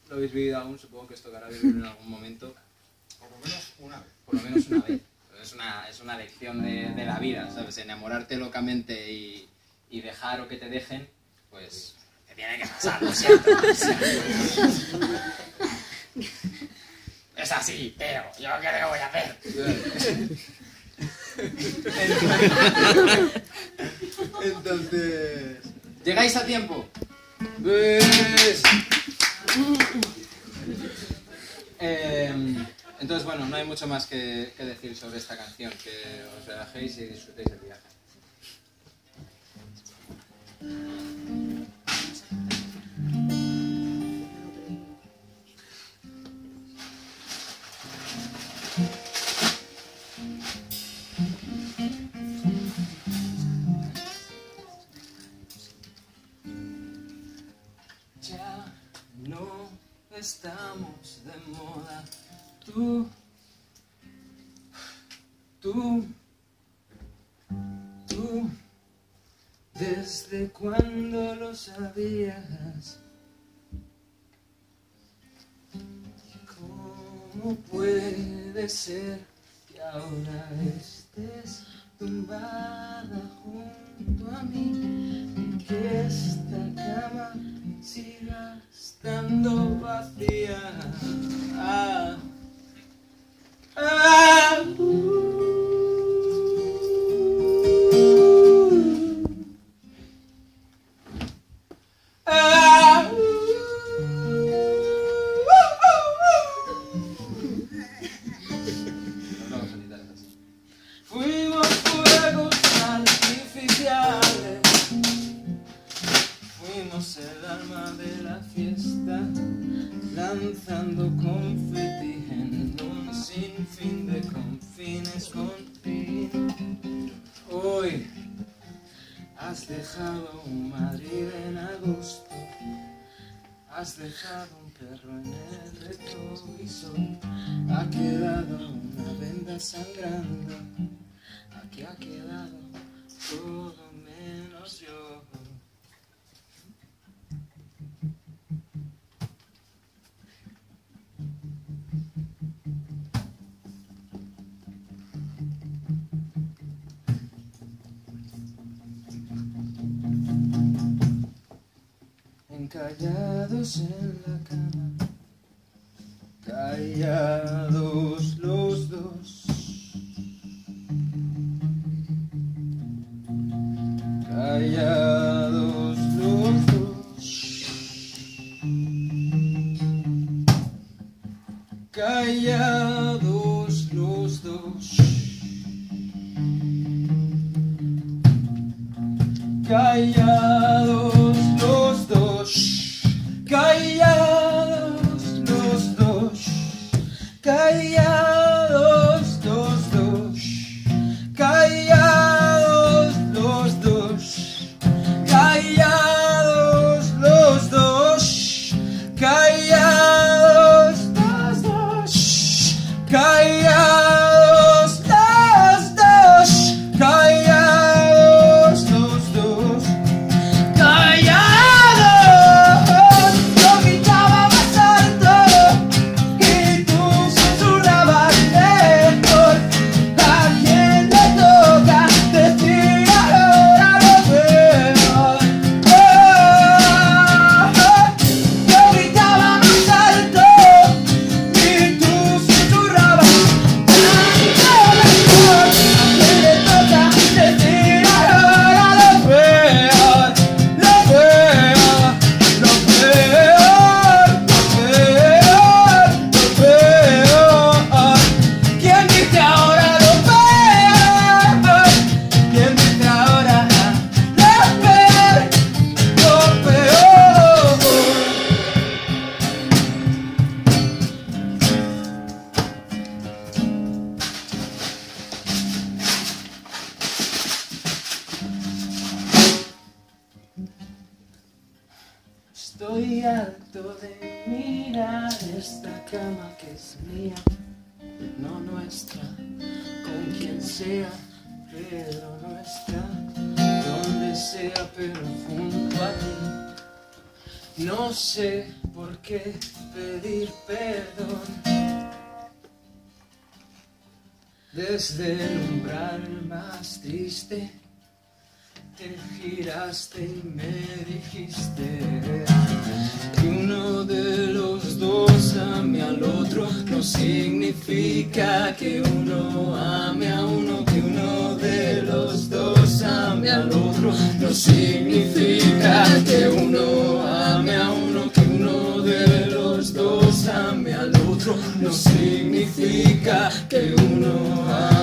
lo habéis vivido aún, supongo que os tocará vivirlo en algún momento. Por lo menos una vez. Por lo menos una vez. Es una lección de la vida, ¿sabes? Enamorarte locamente y dejar o que te dejen, pues te tiene que pasar, lo siento. Es así, pero yo qué le voy a hacer. Entonces... ¿Llegáis a tiempo? Pues... entonces, bueno, no hay mucho más que decir sobre esta canción, que os relajéis y disfrutéis del viaje. Ya no estamos de moda. Tú, ¿desde cuándo lo sabías? ¿Cómo puede ser que ahora estés tumbada junto a mí y que esta cama siga estando vacía? Fuimos fuegos artificiales, fuimos el alma de la fiesta, lanzando confeti en un sinfín de confines con fin. Hoy has dejado un Madrid en agosto, has dejado un perro en el retrovisor, ha quedado una venda sangrando, aquí ha quedado todo menos yo. Callados en la cama, callados los dos, callados los dos, callados los dos, callados los dos, callados los dos, callados los dos, callados los dos, callados los dos, callados los dos, callados los dos, callados los dos. Estoy harto de mirar esta cama que es mía, no nuestra, con quien sea, pero nuestra, donde sea, pero junto a ti. No sé por por qué pedir perdón. Desde el umbral más triste te giraste y me dijiste que uno de los dos ame al otro. No significa que uno ame a uno, que uno de los dos ame al otro. No significa que uno ame a uno, que uno de los dos ame al otro. No significa que uno ame